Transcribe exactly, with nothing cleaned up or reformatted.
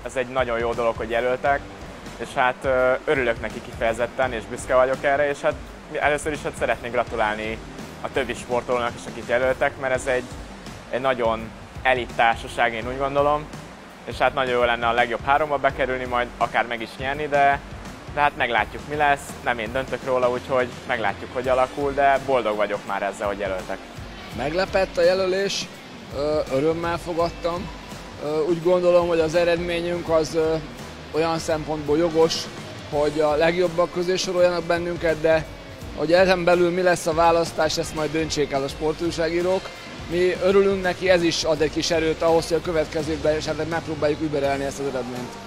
ez egy nagyon jó dolog, hogy jelöltek, és hát örülök neki kifejezetten, és büszke vagyok erre, és hát először is hát szeretnék gratulálni a többi sportolónak is, akit jelöltek, mert ez egy, egy nagyon elit társaság, én úgy gondolom, és hát nagyon jó lenne a legjobb háromba bekerülni, majd akár meg is nyerni, de, de hát meglátjuk, mi lesz, nem én döntök róla, úgyhogy meglátjuk, hogy alakul, de boldog vagyok már ezzel, hogy jelöltek. Meglepett a jelölés, örömmel fogadtam. Úgy gondolom, hogy az eredményünk az olyan szempontból jogos, hogy a legjobbak közé soroljanak bennünket, de hogy ezen belül mi lesz a választás, ezt majd döntsék el a sportújságírók. Mi örülünk neki, ez is ad egy kis erőt ahhoz, hogy a következőkben esetleg megpróbáljuk überelni ezt az eredményt.